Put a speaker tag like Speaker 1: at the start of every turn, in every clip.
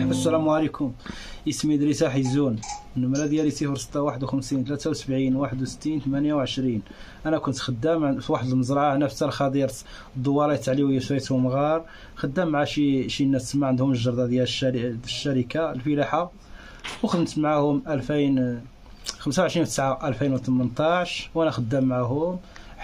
Speaker 1: السلام عليكم. اسمي إدريس حيزون. النمرة ديالي 0651 73 61 28. انا كنت خدام في واحد المزرعه هنا في الخضير الدوارات علويه شويه مغار، خدام مع شي ناس ما عندهم الجرده ديال الشركه الفلاحه، وخدمت معاهم 25/9/2018 وانا خدام معاهم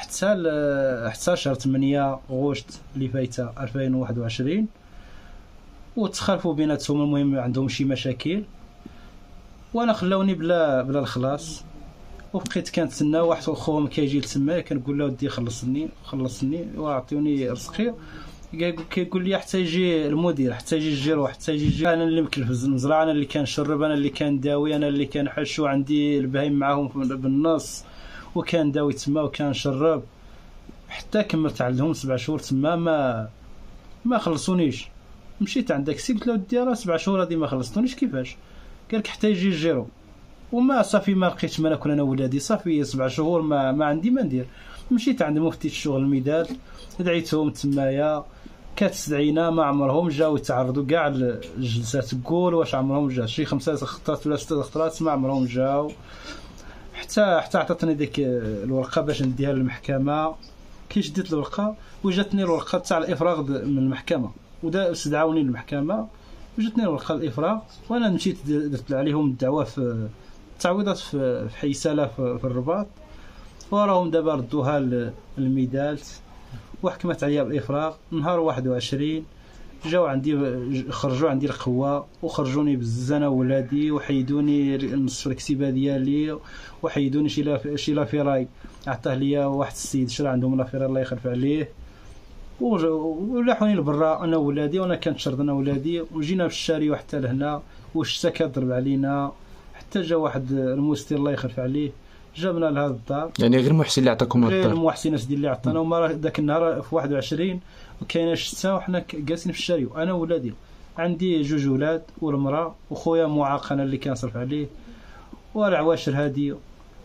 Speaker 1: حتى شهر 8 غشت اللي فايته 2021، وتخالفوا بيناتهم. المهم عندهم شي مشاكل وانا خلاوني بلا الخلاص، وبقيت كنتسنى واحد خوهم كيجي لتما، كنقول له ودي خلصني واعطيوني رزقي، كيقول لي حتى يجي المدير، حتى يجي الجيرو، حتى يجي انا اللي مكلف المزرعه، انا اللي كنشرب، انا اللي كنداوي، انا اللي كنحش، وعندي البهايم معاهم بالنص، وكنداوي تما وكنشرب حتى كملت عندهم 7 شهور تما. ما خلصونيش. مشيت عند داكسي قلت له ودي راه 7 شهور هادي ما خلصتونيش، كيفاش؟ قال لك حتى يجي الجيرو. وما صافي ما لقيتش ما ناكل انا ولادي، صافي 7 شهور ما عندي ما ندير. مشيت عند مفتي الشغل الميداد، دعيتهم تمايا، كتستدعينا ما عمرهم جاو يتعرضوا كاع الجلسات، تقول واش عمرهم جا شي 5 خطرات ولا 6 خطرات ما عمرهم جاو، حتى عطاتني ديك الورقه باش نديها للمحكمه. كي شديت الورقه وجاتني الورقه تاع الافراغ من المحكمه، ودا استدعاوني للمحكمه وجاتني الورقه الافراغ، وانا مشيت درت عليهم الدعوه في التعويضات في حي سلا في الرباط، وراهم دابا ردوها للميدالت وحكمت عليا بالافراغ. نهار 21 جاو عندي، خرجوا عندي القوه وخرجوني بزاف ولادي، وحيدوني نصف الكتيبه ديالي، وحيدوني شي لافيراي عطاه ليا واحد السيد شرا عندهم لافيراي الله يخلف عليه، ولاحوني لبرا انا ولادي، وانا كنتشرد انا ولادي، وجينا في الشاري حتى لهنا، والشتا كضرب علينا، حتى جا واحد المستي الله يخلف عليه جابنا لهذا الدار.
Speaker 2: يعني غير محسن اللي عطاكم الدار؟
Speaker 1: غير المحسن سيدي اللي عطانا. وما ذاك النهار في 21 وكاينه الشتا وحنا جالسين في الشاري وانا ولادي، عندي 2 ولاد والمراه، وخويا معاق انا اللي كنصرف عليه، والعواشر هادي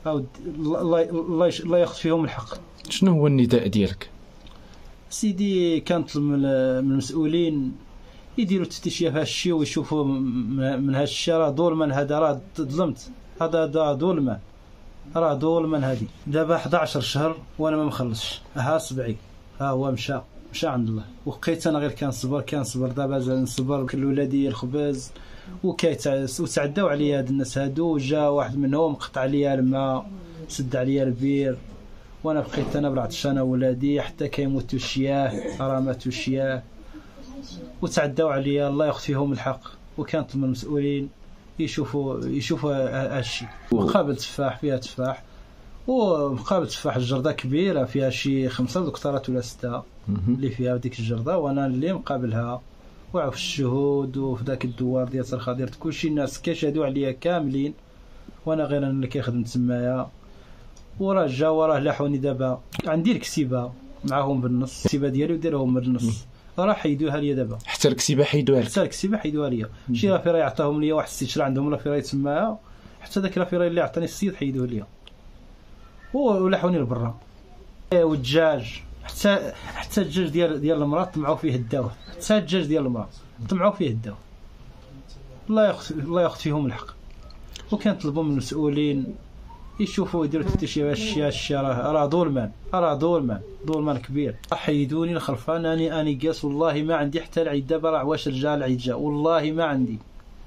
Speaker 1: الله ياخذ فيهم الحق.
Speaker 2: شنو هو النداء ديالك؟
Speaker 1: سيدي كنطلب من المسؤولين يديروا تفتيشيه في هذا الشيء، ويشوفوا من هذا الشيء. راه ظلما، هذا راه ظلمت، هذا ظلما، راه ظلما. هذه دابا 11 شهر وانا ما مخلصش، ها 70 ها هو مشى عند الله، وبقيت انا غير كنصبر. دابا نصبر كل ولادي الخبز، وتعداو عليا هاد الناس هادو، جا واحد منهم قطع عليا الماء، سد عليا البير، وانا بقيت انا بالعطشانه ولادي حتى كيموتوا الشياه، راه ماتوا الشياه، وتعداو عليا الله ياخذ فيهم الحق. وكانت من المسؤولين يشوفوا هادشي. مقابل تفاح فيها تفاح، ومقابل تفاح الجرده كبيره فيها شي 5 دكتورات ولا 6 اللي فيها ديك الجرده، وانا اللي مقابلها، وعرف الشهود وفي ذاك الدوار ديال الخضير كلشي الناس كيشهدوا عليا كاملين، وانا غير انا اللي كيخدم تمايا. وراه جا وراه لاحوني. دابا عندي الكتيبه معاهم بالنص، الكتيبه ديالي وديرهم بالنص، راه حيدوها ليا دابا.
Speaker 2: حتى الكتيبه حيدوها لك؟
Speaker 1: حتى الكتيبه حيدوها ليا. شي لافيراي عطاهم ليا واحد السيد شرا عندهم لافيراي تمايا، حتى داك لافيراي اللي عطاني السيد حيدوه ليا، ولاحوني لبرا. والدجاج حتى الدجاج ديال المراه طمعوا فيه الداوه، حتى الدجاج ديال المراه طمعوا فيه الداوه. الله ياخذ فيهم الحق. وكنطلبوا من المسؤولين يشوفوا يديروا تفتيش الشيء راه ظلمان كبير. حيدوني الخلفان، اني قاس والله ما عندي حتى العيد. دابا راه واش رجع العيد جا، والله ما عندي،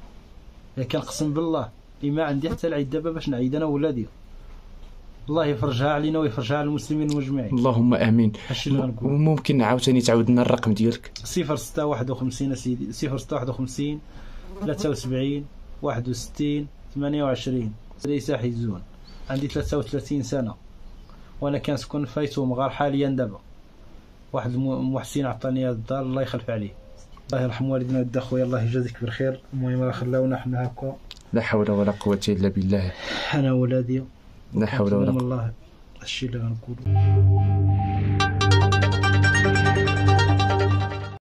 Speaker 1: كنقسم بالله ما عندي حتى العيد دابا باش نعيد انا ولادي. الله يفرجها علينا ويفرجها على المسلمين مجمعين،
Speaker 2: اللهم امين.
Speaker 1: هادشي اللي غنقول.
Speaker 2: وممكن عاوتاني تعاود لنا الرقم ديالك؟
Speaker 1: 0651 سيدي، 0651 73 61 28. ليس حيزون. عندي 33 سنه، وانا كنسكن في فايتو مغار حاليا. دابا واحد المحسن عطاني هذا الدار الله يخلف عليه، الله يرحم والدينا ود خويا الله يجازيك بالخير. المهم راه خلاونا حنا هكا،
Speaker 2: لا حول ولا قوه الا بالله.
Speaker 1: انا ولادي
Speaker 2: لا حول ولا قوه.
Speaker 1: الله هادشي اللي غنقولوا.